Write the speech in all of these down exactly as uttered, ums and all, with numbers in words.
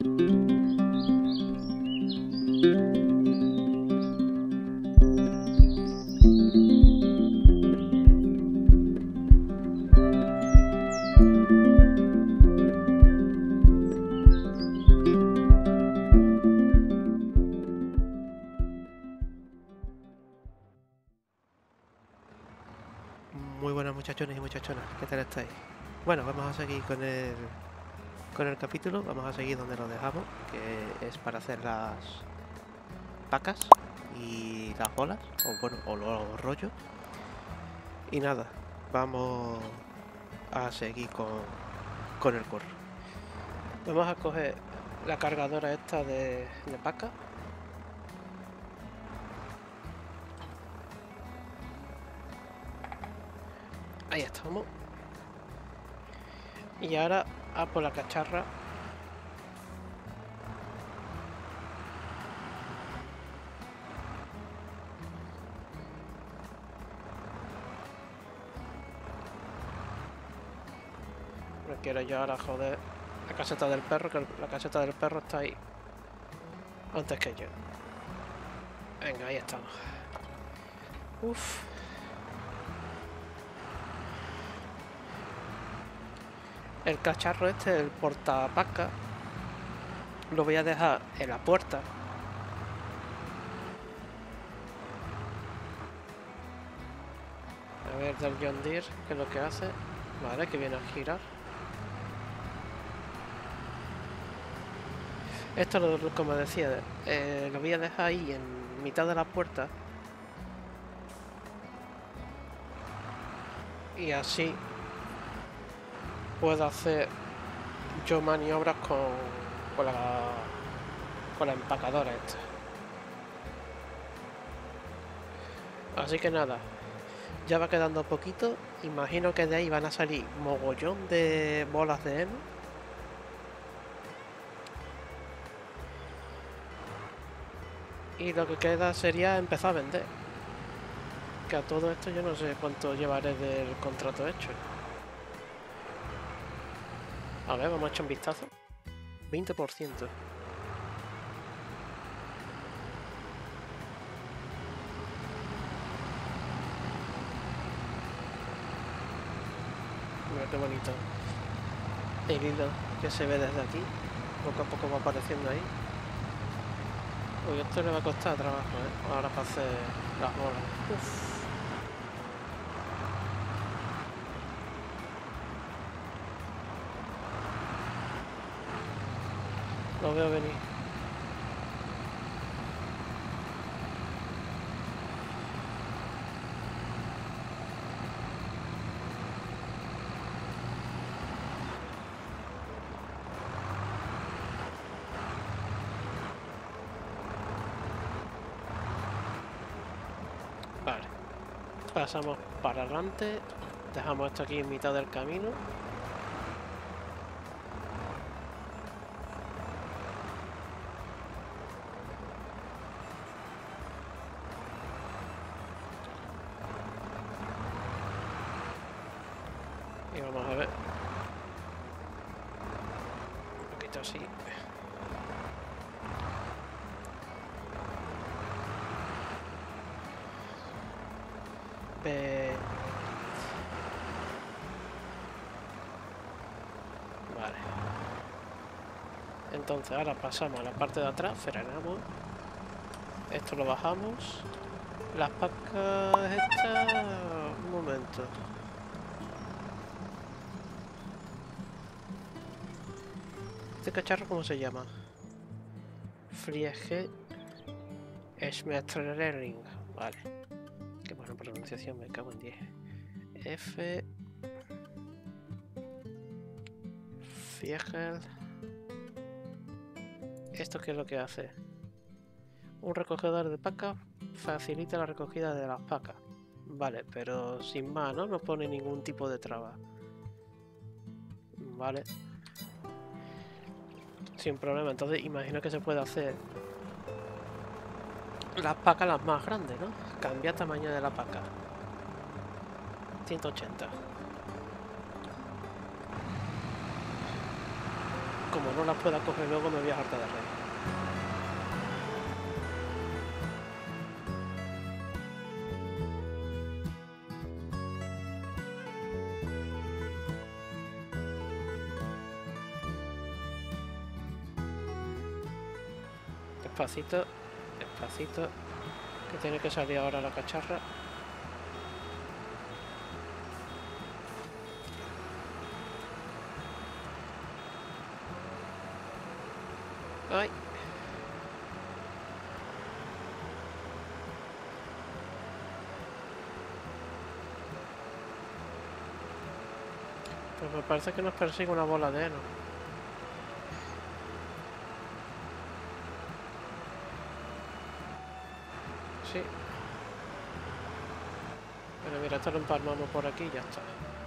Muy buenas muchachones y muchachonas, ¿qué tal estáis? Bueno, vamos a seguir con el con el capítulo, vamos a seguir donde lo dejamos, que es para hacer las pacas y las bolas, o bueno, o los rollos. Y nada, vamos a seguir con, con el curro. Vamos a coger la cargadora esta de, de paca. Ahí estamos. Y ahora a por la cacharra. No quiero yo ahora joder la caseta del perro, que la caseta del perro está ahí antes que yo. Venga, ahí estamos. Uf. El cacharro este, el portapaca, lo voy a dejar en la puerta. A ver del John Deere, qué es lo que hace. Vale, que viene a girar. Esto, lo, como decía, eh, lo voy a dejar ahí en mitad de la puerta. Y así puedo hacer yo maniobras con, con, la, con la empacadora esta. Así que nada, ya va quedando poquito. Imagino que de ahí van a salir mogollón de bolas de heno. Y lo que queda sería empezar a vender. Que a todo esto yo no sé cuánto llevaré del contrato hecho. A ver, vamos a echar un vistazo. veinte por ciento. Mira qué bonito. El hilo que se ve desde aquí. Poco a poco va apareciendo ahí. Uy, esto le va a costar trabajo, ¿eh? Ahora para hacer las bolas. Uf. Lo veo venir. Vale. Pasamos para adelante. Dejamos esto aquí en mitad del camino. Y vamos a ver. Un poquito así. Ve... Vale. Entonces ahora pasamos a la parte de atrás, frenamos. Esto lo bajamos. Las pacas estas... Un momento. ¿Este cacharro cómo se llama? Friege Schmetterling. Vale. Qué buena pronunciación, me cago en diez. F... Fiegel. ¿Esto qué es lo que hace? Un recogedor de pacas facilita la recogida de las pacas. Vale, pero sin más, ¿no? No pone ningún tipo de traba. Vale. Sin problema, entonces imagino que se puede hacer las pacas las más grandes, ¿no? Cambia tamaño de la paca. ciento ochenta. Como no las pueda coger luego me voy a hartar de reír. Despacito, despacito, que tiene que salir ahora la cacharra. ¡Ay! Pues me parece que nos persigue una bola de heno. Sí. Pero mira, esto lo empalmamos por aquí y ya está.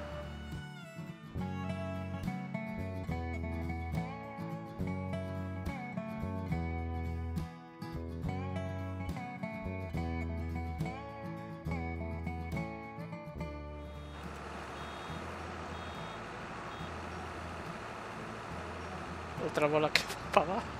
Otra bola que va para abajo.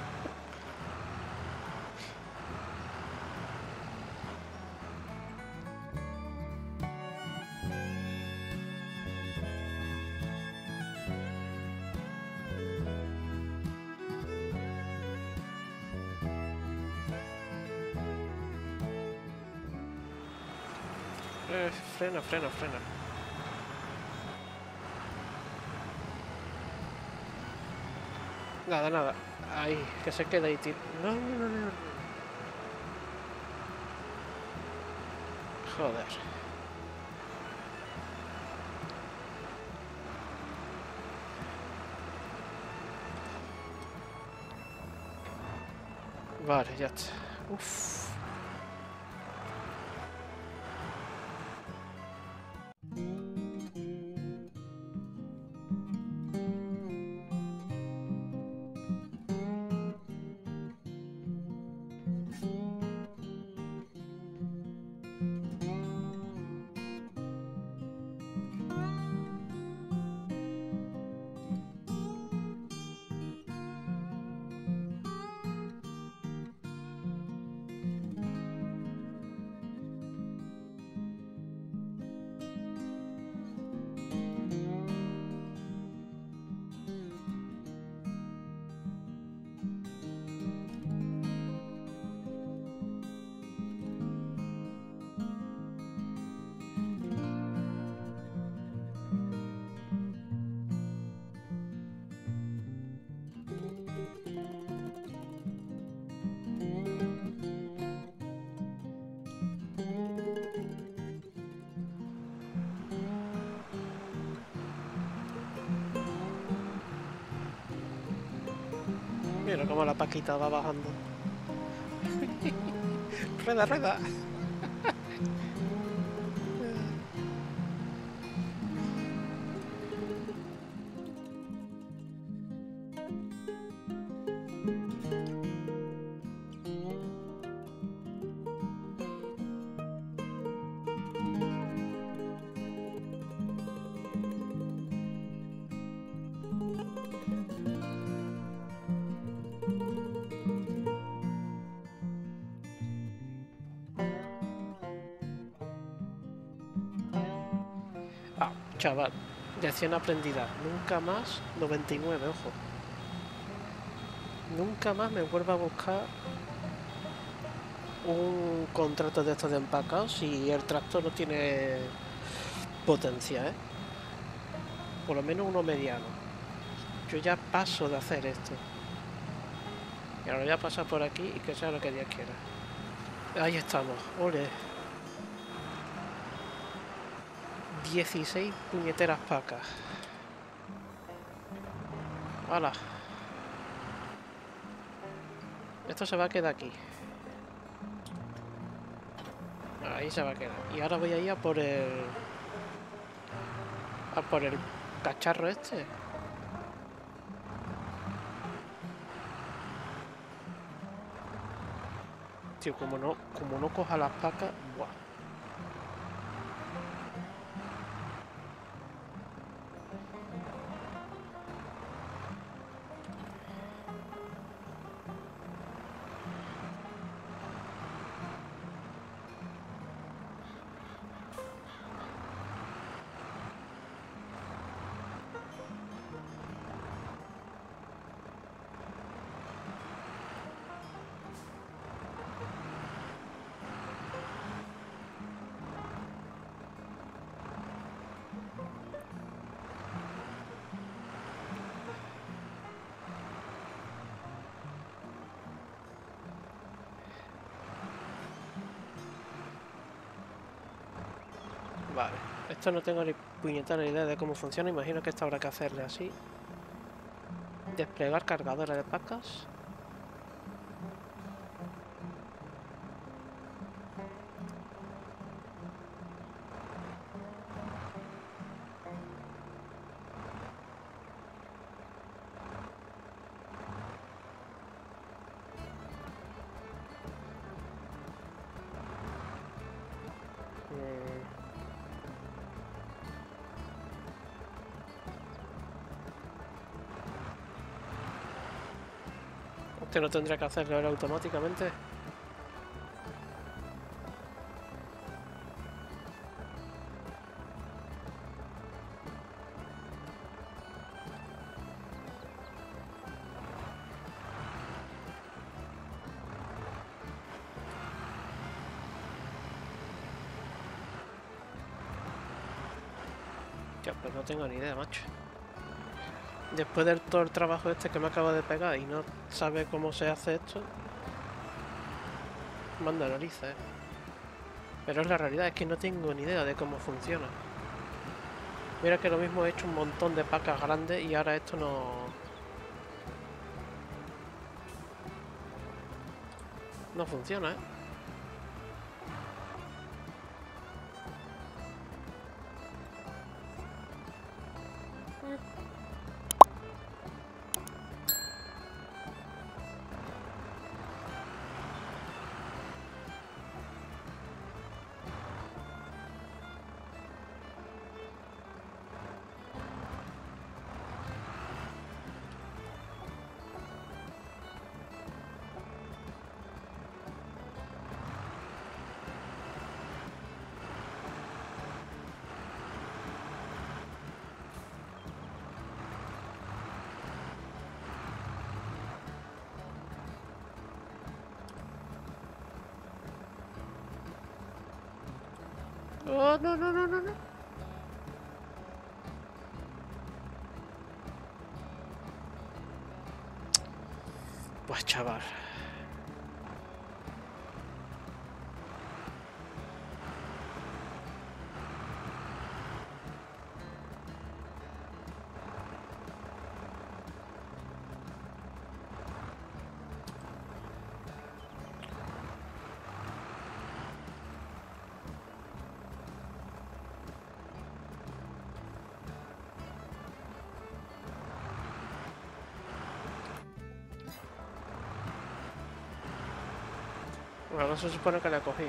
Eh, frena, frena, frena. Nada, nada. Ahí, que se quede ahí, tío. No, no, no, no. Joder. Vale, ya está. Uff. Mira cómo la Paquita va bajando. Rueda, rueda. Ah, chaval, lección aprendida. Nunca más noventa y nueve, ojo. Nunca más me vuelva a buscar un contrato de estos de empacado si el tractor no tiene potencia, ¿eh? Por lo menos uno mediano. Yo ya paso de hacer esto. Y ahora voy a pasar por aquí y que sea lo que Dios quiera. Ahí estamos, ole. dieciséis puñeteras pacas. ¡Hala! Esto se va a quedar aquí. Ahí se va a quedar. Y ahora voy a ir a por el... A por el cacharro este. Tío, como no, como no coja las pacas... Buah. Vale, esto no tengo ni puñetera idea de cómo funciona. Imagino que esto habrá que hacerle así. Desplegar cargadores de pacas. Este no tendría que hacerlo ahora automáticamente. Ya, pues no tengo ni idea, macho. Después de todo el trabajo este que me acabo de pegar y no sabe cómo se hace esto, manda narices, ¿eh? Pero es la realidad, es que no tengo ni idea de cómo funciona. Mira que lo mismo he hecho un montón de pacas grandes y ahora esto no... No funciona, ¿eh? Oh, no, no, no, no, no. Pues chaval. Bueno, no se supone que la he cogido.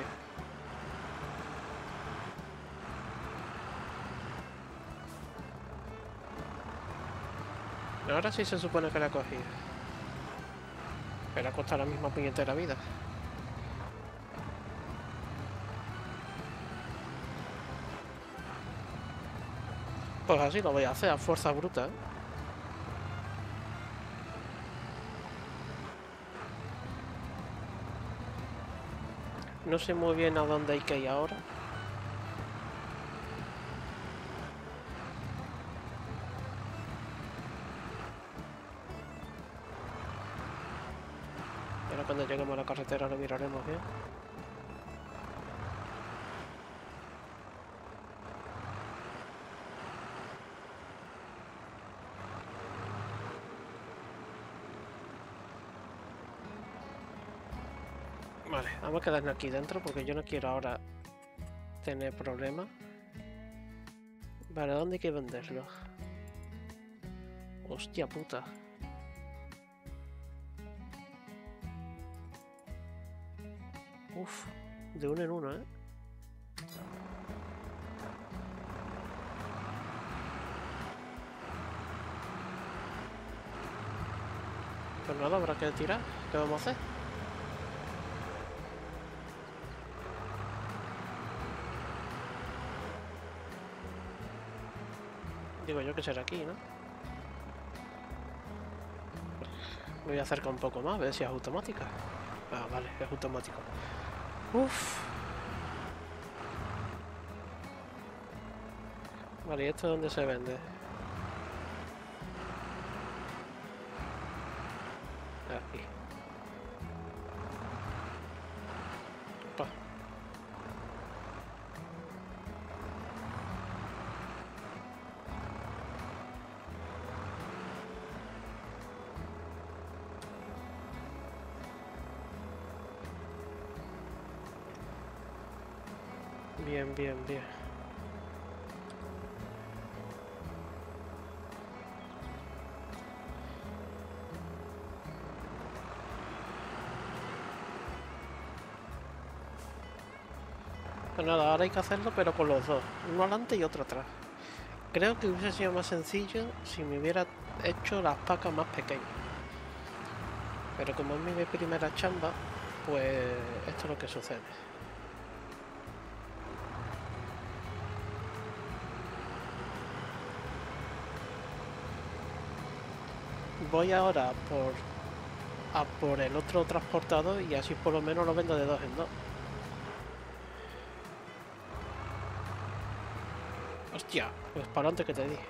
Ahora sí se supone que la he cogido. Pero ha costado la misma puñetera vida. Pues así lo voy a hacer a fuerza bruta, ¿eh? No sé muy bien a dónde hay que ir ahora. Ahora cuando lleguemos a la carretera lo miraremos bien. Vale, vamos a quedarnos aquí dentro porque yo no quiero ahora tener problemas. Vale, ¿dónde hay que venderlo? Hostia puta. Uf, de uno en uno, ¿eh? Pues nada, habrá que tirar. ¿Qué vamos a hacer? Digo yo que será aquí, ¿no? Me voy a acercar un poco más, a ver si es automática. Ah, vale, es automático. Uf. Vale, ¿y esto dónde se vende? Aquí. Opa. Bien, bien, bien. Pues nada, ahora hay que hacerlo pero con los dos, uno adelante y otro atrás. Creo que hubiese sido más sencillo si me hubiera hecho las pacas más pequeñas. Pero como es mi primera chamba, pues esto es lo que sucede. Voy ahora por a por el otro transportador y así por lo menos lo vendo de dos en dos. Hostia, pues para antes que te dije.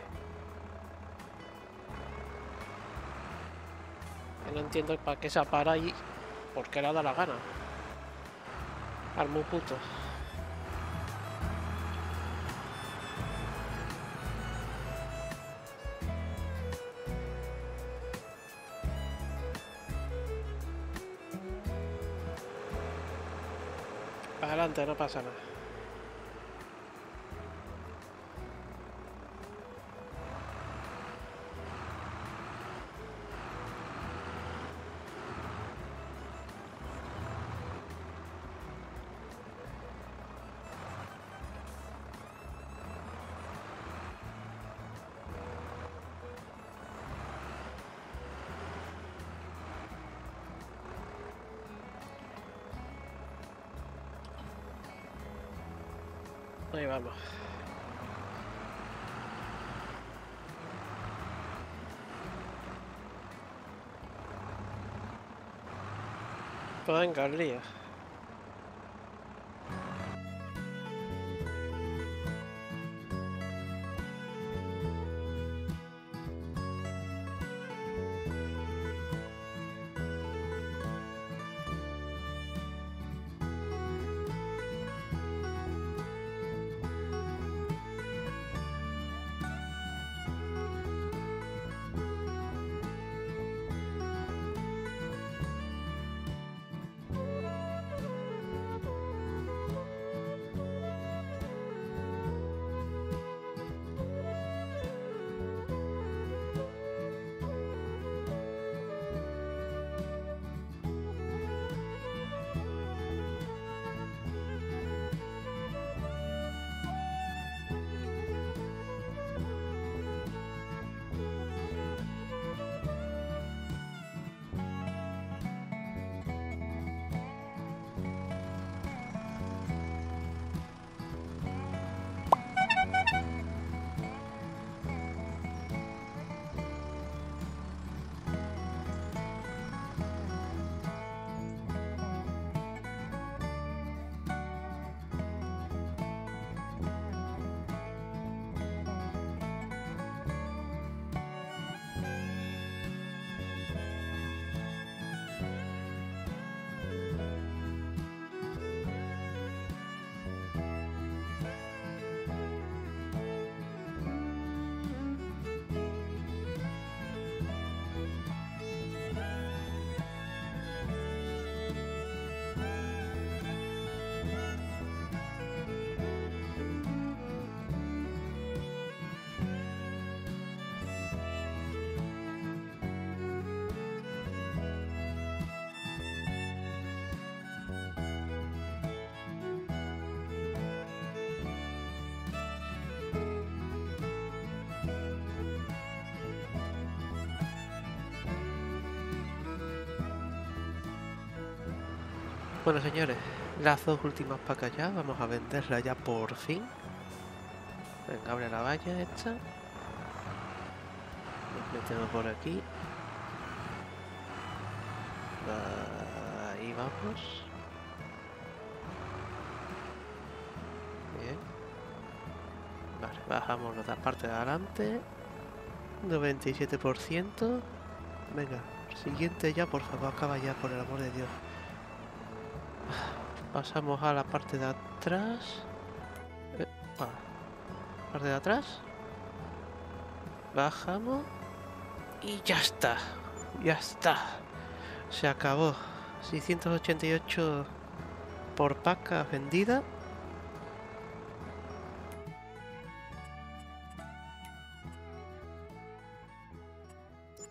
No entiendo para qué se para ahí, porque le da la gana. Al muy puto. Para adelante, no pasa nada. Ahí vamos. Pues venga, el lío. Bueno, señores, las dos últimas pacas ya, vamos a venderlas ya por fin. Venga, abre la valla esta. Nos metemos por aquí. Ahí vamos. Bien. Vale, bajamos la parte de adelante. noventa y siete por ciento. Venga, siguiente ya, por favor, acaba ya, por el amor de Dios. Pasamos a la parte de atrás. Eh, ah, parte de atrás. Bajamos. Y ya está. Ya está. Se acabó. seiscientos ochenta y ocho por paca vendida.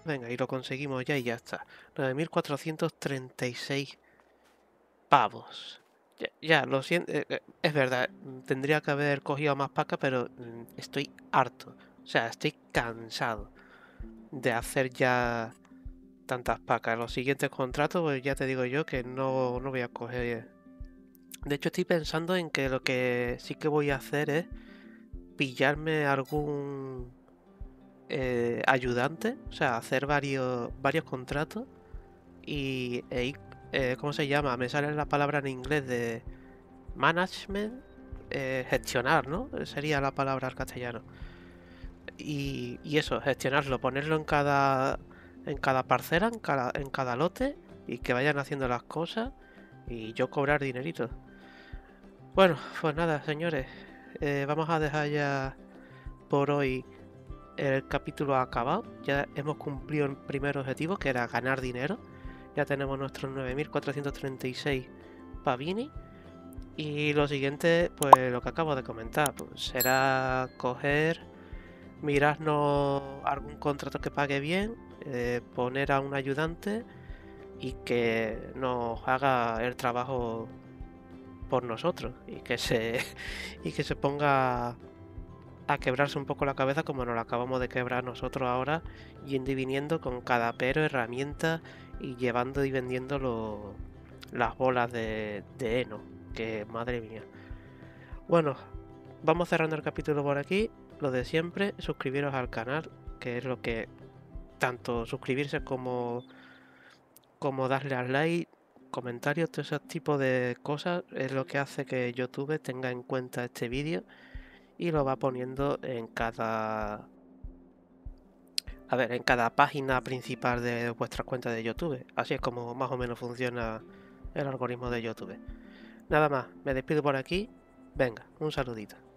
Venga, y lo conseguimos ya y ya está. nueve mil cuatrocientos treinta y seis pavos. Ya, ya lo siento. Eh, eh, es verdad, tendría que haber cogido más pacas, pero mm, estoy harto. O sea, estoy cansado de hacer ya tantas pacas. Los siguientes contratos, pues ya te digo yo que no, no voy a coger. De hecho, estoy pensando en que lo que sí que voy a hacer es pillarme algún eh, ayudante, o sea, hacer varios, varios contratos y e ir, eh, ¿cómo se llama? Me sale la palabra en inglés de management, eh, gestionar, ¿no? Sería la palabra al castellano. Y, y eso, gestionarlo, ponerlo en cada, en cada parcela, en cada, en cada lote y que vayan haciendo las cosas y yo cobrar dinerito. Bueno, pues nada, señores, eh, vamos a dejar ya por hoy el capítulo acabado. Ya hemos cumplido el primer objetivo, que era ganar dinero. Ya tenemos nuestros nueve mil cuatrocientos treinta y seis pavini. Y lo siguiente, pues lo que acabo de comentar, pues será coger, mirarnos algún contrato que pague bien, eh, poner a un ayudante y que nos haga el trabajo por nosotros y que se y que se ponga a quebrarse un poco la cabeza como nos la acabamos de quebrar nosotros ahora, yendo y viniendo con cada pero, herramienta y llevando y vendiendo lo, las bolas de, de heno, que madre mía. Bueno, vamos cerrando el capítulo por aquí. Lo de siempre, suscribiros al canal, que es lo que tanto suscribirse como, como darle al like, comentarios, todo ese tipo de cosas es lo que hace que YouTube tenga en cuenta este vídeo y lo va poniendo en cada a ver, en cada página principal de vuestra cuenta de YouTube. Así es como más o menos funciona el algoritmo de YouTube. Nada más, me despido por aquí. Venga, un saludito.